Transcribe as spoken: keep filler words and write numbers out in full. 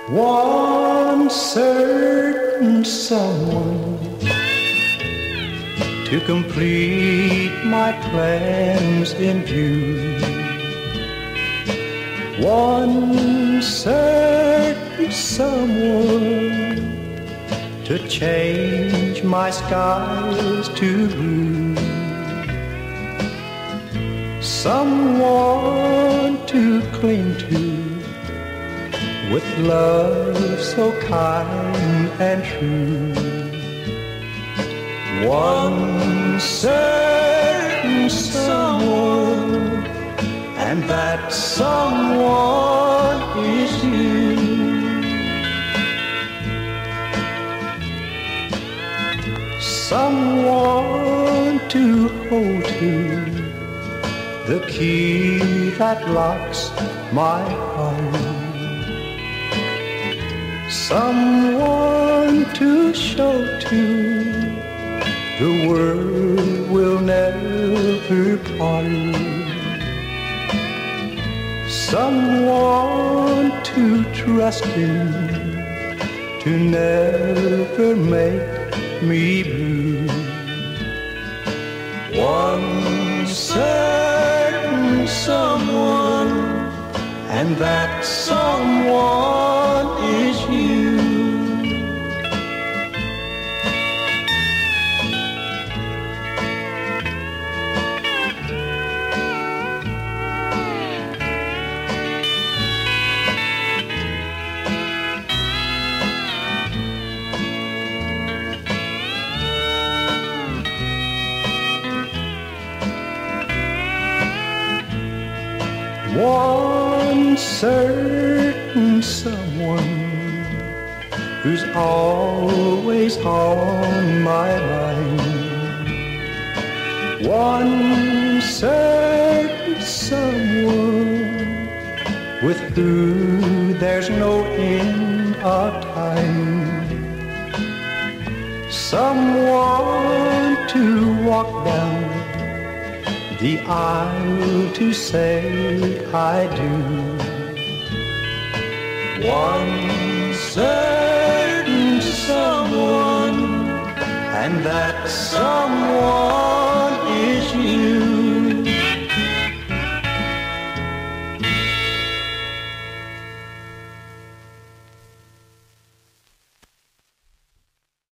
One certain someone to complete my plans in view. One certain someone to change my skies to blue. Someone to cling to with love so kind and true. One certain someone, and that someone is you. Someone to hold to, the key that locks my heart. Someone to show to, the world will never part. Someone to trust in, to never make me blue. One certain someone, and that someone is you. One certain someone who's always on my mind. One certain someone with who there's no end of time. Someone to walk down the aisle to say I do. One certain someone, and that someone